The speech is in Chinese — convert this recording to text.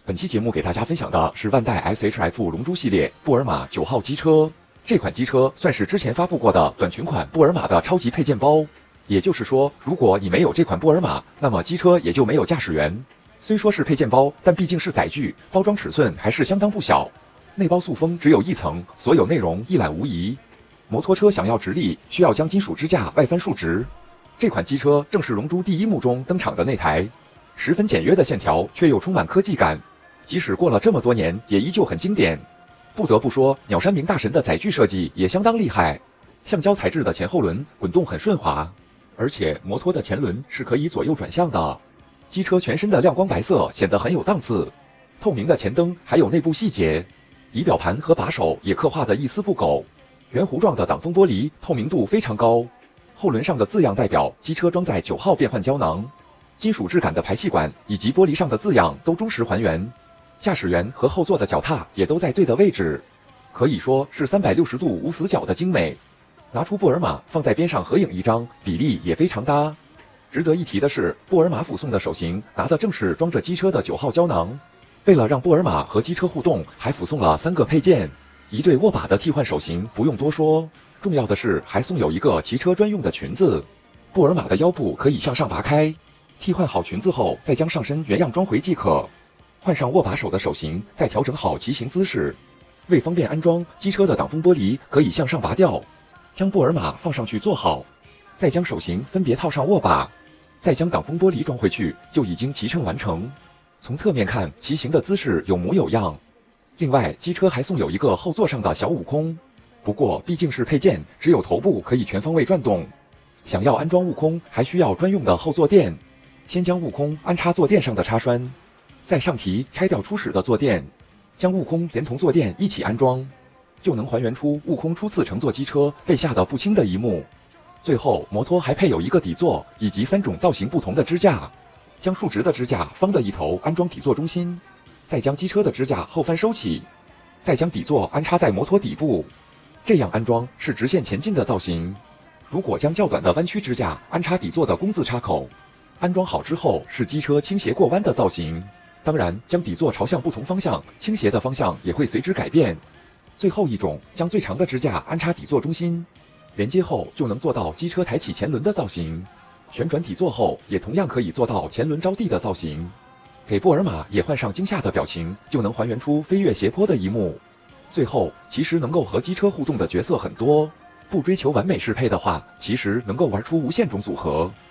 本期节目给大家分享的是万代 SHF 龙珠系列布尔玛9号机车。这款机车算是之前发布过的短裙款布尔玛的超级配件包。也就是说，如果你没有这款布尔玛，那么机车也就没有驾驶员。虽说是配件包，但毕竟是载具，包装尺寸还是相当不小。内包塑封只有一层，所有内容一览无遗。摩托车想要直立，需要将金属支架外翻竖直。这款机车正是龙珠第一幕中登场的那台，十分简约的线条却又充满科技感。即使过了这么多年，也依旧很经典。不得不说，鸟山明大神的载具设计也相当厉害。橡胶材质的前后轮滚动很顺滑，而且摩托的前轮是可以左右转向的。机车全身的亮光白色显得很有档次，透明的前灯还有内部细节，仪表盘和把手也刻画得一丝不苟。圆弧状的挡风玻璃透明度非常高，后轮上的字样代表机车装载9号变换胶囊。金属质感的排气管以及玻璃上的字样都忠实还原。驾驶员和后座的脚踏也都在对的位置，可以说是360度无死角的精美。拿出布尔玛放在边上合影一张，比例也非常搭。值得一提的是，布尔玛附送的手型拿的正是装着机车的9号胶囊。为了让布尔玛和机车互动，还附送了3个配件。一对握把的替换手型不用多说，重要的是还送有一个骑车专用的裙子。布尔玛的腰部可以向上拔开，替换好裙子后再将上身原样装回即可。换上握把手的手型，再调整好骑行姿势。为方便安装，机车的挡风玻璃可以向上拔掉。将布尔玛放上去坐好，再将手型分别套上握把，再将挡风玻璃装回去，就已经骑乘完成。从侧面看，骑行的姿势有模有样。另外，机车还送有一个后座上的小悟空，不过毕竟是配件，只有头部可以全方位转动。想要安装悟空，还需要专用的后坐垫。先将悟空安插坐垫上的插栓，再上提拆掉初始的坐垫，将悟空连同坐垫一起安装，就能还原出悟空初次乘坐机车被吓得不轻的一幕。最后，摩托还配有一个底座以及3种造型不同的支架，将竖直的支架方的一头安装底座中心，再将机车的支架后翻收起，再将底座安插在摩托底部。这样安装是直线前进的造型。如果将较短的弯曲支架安插底座的工字插口，安装好之后是机车倾斜过弯的造型。当然，将底座朝向不同方向，倾斜的方向也会随之改变。最后一种，将最长的支架安插底座中心，连接后就能做到机车抬起前轮的造型。旋转底座后，也同样可以做到前轮着地的造型。给布尔玛也换上惊吓的表情，就能还原出飞跃斜坡的一幕。最后，其实能够和机车互动的角色很多，不追求完美适配的话，其实能够玩出无限种组合。